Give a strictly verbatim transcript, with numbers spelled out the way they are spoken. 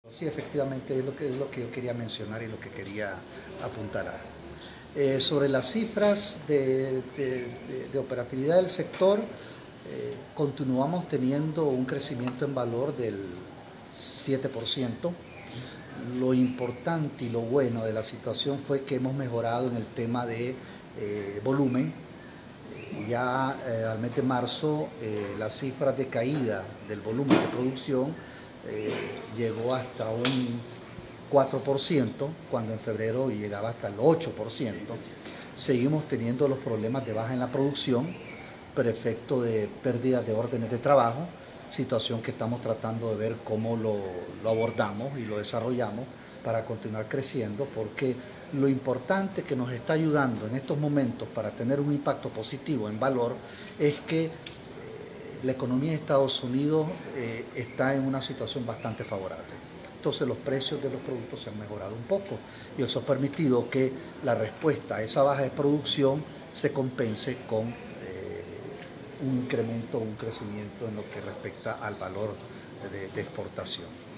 Sí, efectivamente es lo que, es lo que yo quería mencionar y lo que quería apuntalar. Eh, sobre las cifras de, de, de, de operatividad del sector, eh, continuamos teniendo un crecimiento en valor del siete por ciento. Lo importante y lo bueno de la situación fue que hemos mejorado en el tema de eh, volumen. Ya eh, al mes de marzo eh, las cifras de caída del volumen de producción eh, llegó hasta un cuatro por ciento, cuando en febrero llegaba hasta el ocho por ciento. Seguimos teniendo los problemas de baja en la producción, por efecto de pérdidas de órdenes de trabajo, situación que estamos tratando de ver cómo lo, lo abordamos y lo desarrollamos para continuar creciendo, porque lo importante que nos está ayudando en estos momentos para tener un impacto positivo en valor es que eh, la economía de Estados Unidos eh, está en una situación bastante favorable. Entonces los precios de los productos se han mejorado un poco y eso ha permitido que la respuesta a esa baja de producción se compense con eh, un incremento, un crecimiento en lo que respecta al valor de, de exportación.